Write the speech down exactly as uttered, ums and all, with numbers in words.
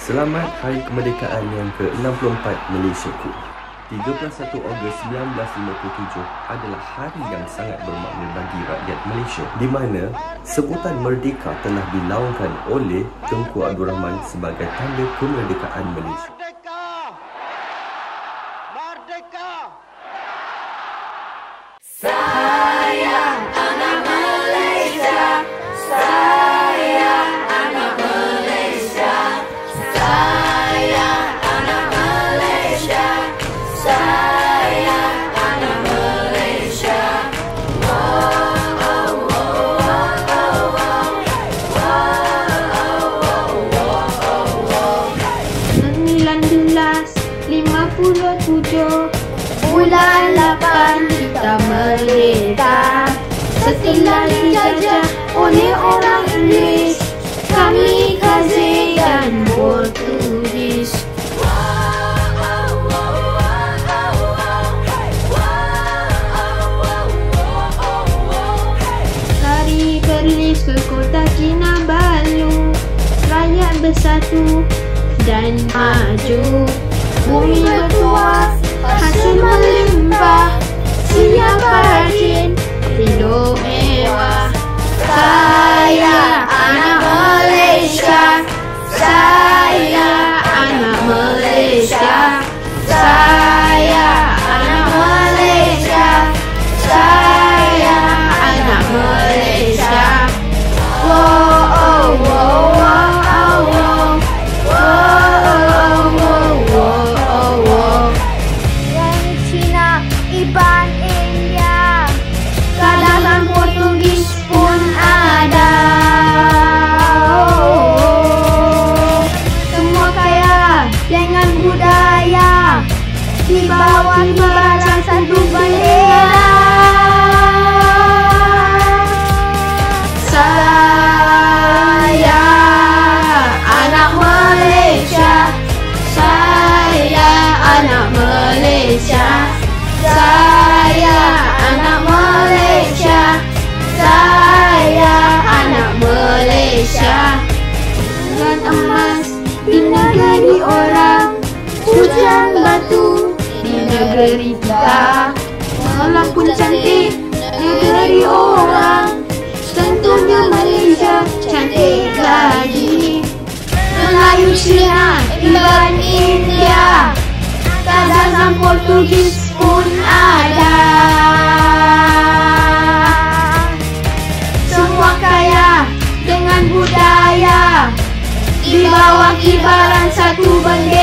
Selamat Hari Kemerdekaan yang ke enam puluh empat Malaysiaku. tiga puluh satu Ogos seribu sembilan ratus lima puluh tujuh adalah hari yang sangat bermakna bagi rakyat Malaysia, di mana sebutan merdeka telah dilaungkan oleh Tunku Abdul Rahman sebagai tanda kemerdekaan Malaysia. Merdeka! Merdeka! Sayang anak Malaysia, sayang anak Malaysia, sayang anak Malaysia, sayang anak Malaysia. Wow, oh, oh, oh, oh, oh. Wow, oh, oh, oh, sembilan belas lima puluh tujuh bulan lapan kita merdeka. Setelah dijajah oleh orang Inggeris, kami Kamikaze dan Portugis. Lari berlis ke kota Kinabalu, rakyat bersatu dan maju. Bumi bertuah, hasil melimpah, siapa rajin, hidup mewah. Saya anak Malaysia, saya anak Malaysia, saya anak Malaysia, saya anak Malaysia. Wow, oh, wow, wow, oh, wow. Wow, wow, wow, oh, wow. Yang Cina, Iban, India, kadang Portugis pun ada. Oh, semua kaya dengan budaya, di bawah kibaran satu bendera. Saya anak Malaysia, saya anak Malaysia, saya anak Malaysia, saya anak Malaysia. Dengan emas di negeri orang, hujan batu di negeri kita. Walaupun cantik negeri orang, tentunya Malaysia cantik lagi. Melayu, Cina, Iban, India, kadang Portugis pun ada. Semua kaya dengan budaya, di bawah kibaran satu bendera.